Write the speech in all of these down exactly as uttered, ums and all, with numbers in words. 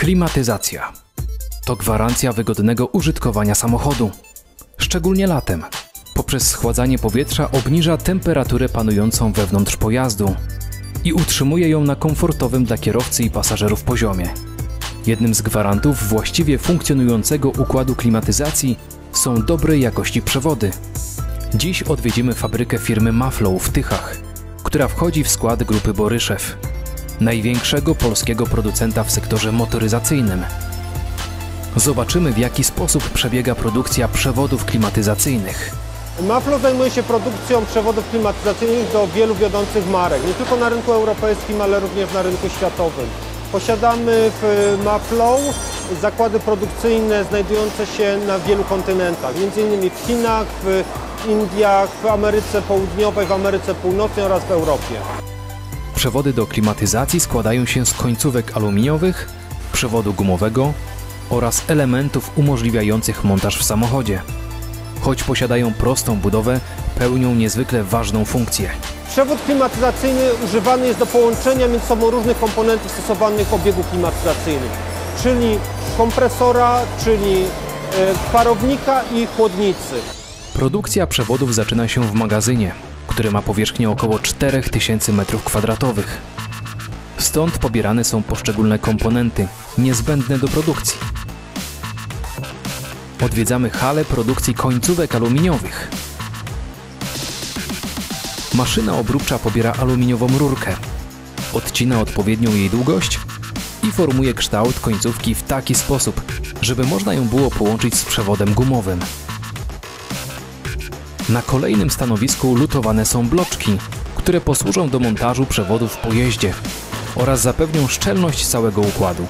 Klimatyzacja to gwarancja wygodnego użytkowania samochodu, szczególnie latem. Poprzez schładzanie powietrza obniża temperaturę panującą wewnątrz pojazdu i utrzymuje ją na komfortowym dla kierowcy i pasażerów poziomie. Jednym z gwarantów właściwie funkcjonującego układu klimatyzacji są dobrej jakości przewody. Dziś odwiedzimy fabrykę firmy Maflow w Tychach, która wchodzi w skład grupy Boryszew, największego polskiego producenta w sektorze motoryzacyjnym. Zobaczymy, w jaki sposób przebiega produkcja przewodów klimatyzacyjnych. Maflow zajmuje się produkcją przewodów klimatyzacyjnych do wielu wiodących marek, nie tylko na rynku europejskim, ale również na rynku światowym. Posiadamy w Maflow zakłady produkcyjne znajdujące się na wielu kontynentach, między innymi w Chinach, w Indiach, w Ameryce Południowej, w Ameryce Północnej oraz w Europie. Przewody do klimatyzacji składają się z końcówek aluminiowych, przewodu gumowego oraz elementów umożliwiających montaż w samochodzie. Choć posiadają prostą budowę, pełnią niezwykle ważną funkcję. Przewód klimatyzacyjny używany jest do połączenia między sobą różnych komponentów stosowanych w obiegu klimatyzacyjnym, czyli kompresora, czyli parownika i chłodnicy. Produkcja przewodów zaczyna się w magazynie, który ma powierzchnię około czterech tysięcy metrów kwadratowych. Stąd pobierane są poszczególne komponenty niezbędne do produkcji. Odwiedzamy halę produkcji końcówek aluminiowych. Maszyna obróbcza pobiera aluminiową rurkę, odcina odpowiednią jej długość i formuje kształt końcówki w taki sposób, żeby można ją było połączyć z przewodem gumowym. Na kolejnym stanowisku lutowane są bloczki, które posłużą do montażu przewodów w pojeździe oraz zapewnią szczelność całego układu.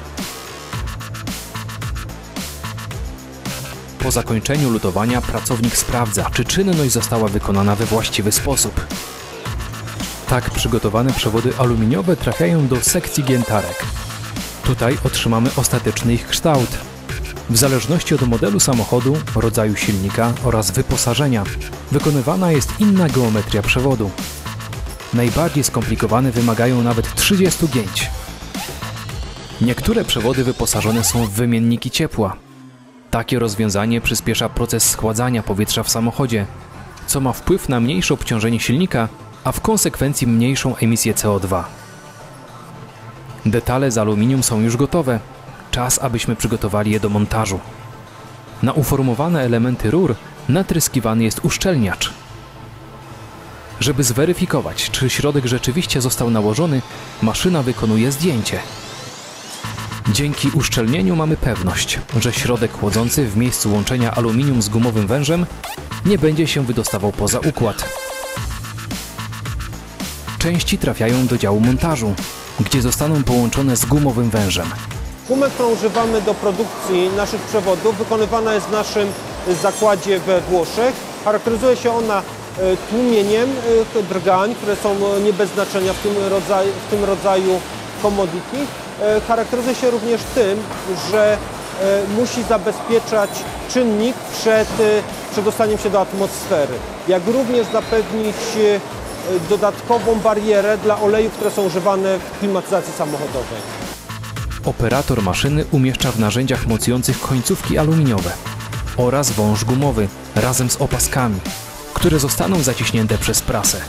Po zakończeniu lutowania pracownik sprawdza, czy czynność została wykonana we właściwy sposób. Tak przygotowane przewody aluminiowe trafiają do sekcji giętarek. Tutaj otrzymamy ostateczny ich kształt. W zależności od modelu samochodu, rodzaju silnika oraz wyposażenia wykonywana jest inna geometria przewodu. Najbardziej skomplikowane wymagają nawet trzydziestu gięć. Niektóre przewody wyposażone są w wymienniki ciepła. Takie rozwiązanie przyspiesza proces schładzania powietrza w samochodzie, co ma wpływ na mniejsze obciążenie silnika, a w konsekwencji mniejszą emisję C O dwa. Detale z aluminium są już gotowe. Czas, abyśmy przygotowali je do montażu. Na uformowane elementy rur natryskiwany jest uszczelniacz. Żeby zweryfikować, czy środek rzeczywiście został nałożony, maszyna wykonuje zdjęcie. Dzięki uszczelnieniu mamy pewność, że środek chłodzący w miejscu łączenia aluminium z gumowym wężem nie będzie się wydostawał poza układ. Części trafiają do działu montażu, gdzie zostaną połączone z gumowym wężem. Gumę, którą używamy do produkcji naszych przewodów, wykonywana jest w naszym zakładzie we Włoszech. Charakteryzuje się ona tłumieniem drgań, które są nie bez znaczenia w tym rodzaju, w tym rodzaju commodity. Charakteryzuje się również tym, że musi zabezpieczać czynnik przed przedostaniem się do atmosfery, jak również zapewnić dodatkową barierę dla olejów, które są używane w klimatyzacji samochodowej. Operator maszyny umieszcza w narzędziach mocujących końcówki aluminiowe oraz wąż gumowy razem z opaskami, które zostaną zaciśnięte przez prasę.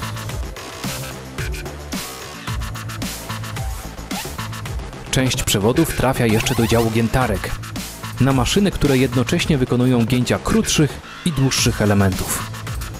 Część przewodów trafia jeszcze do działu giętarek, na maszyny, które jednocześnie wykonują gięcia krótszych i dłuższych elementów.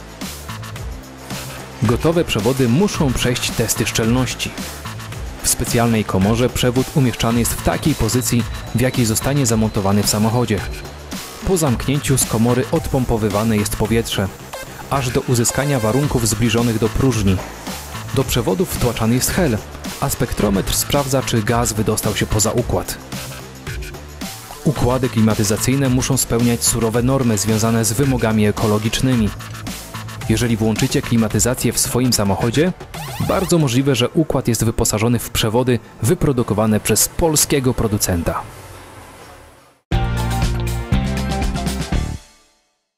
Gotowe przewody muszą przejść testy szczelności. W specjalnej komorze przewód umieszczany jest w takiej pozycji, w jakiej zostanie zamontowany w samochodzie. Po zamknięciu z komory odpompowywane jest powietrze, aż do uzyskania warunków zbliżonych do próżni. Do przewodów wtłaczany jest hel, a spektrometr sprawdza, czy gaz wydostał się poza układ. Układy klimatyzacyjne muszą spełniać surowe normy związane z wymogami ekologicznymi. Jeżeli włączycie klimatyzację w swoim samochodzie, bardzo możliwe, że układ jest wyposażony w przewody wyprodukowane przez polskiego producenta.